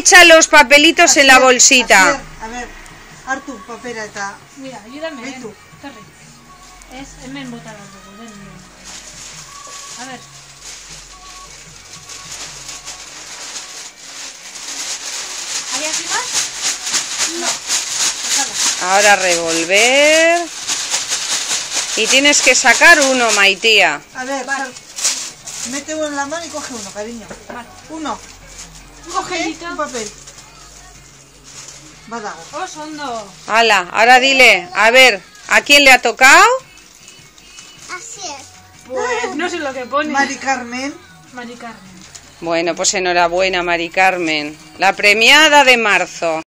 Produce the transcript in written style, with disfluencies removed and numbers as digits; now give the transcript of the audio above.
Echa los papelitos en la bolsita. A ver, hartu papera eta... Mira, ayúdame. Beitu. Es hemen bota las dugu, A ver. ¿Hay aquí más? No. Déjala. Ahora revolver. Y tienes que sacar uno, Maitía. A ver, Vale. mete uno en la mano y coge uno, cariño. Vale. Uno. Un papelito. Un papel. Badago. Oh, sondo. Hala, ahora dile, a ver, ¿a quién le ha tocado? Así es. Pues no sé lo que pone. Mari Carmen. Mari Carmen. Bueno, pues enhorabuena, Mari Carmen. La premiada de marzo.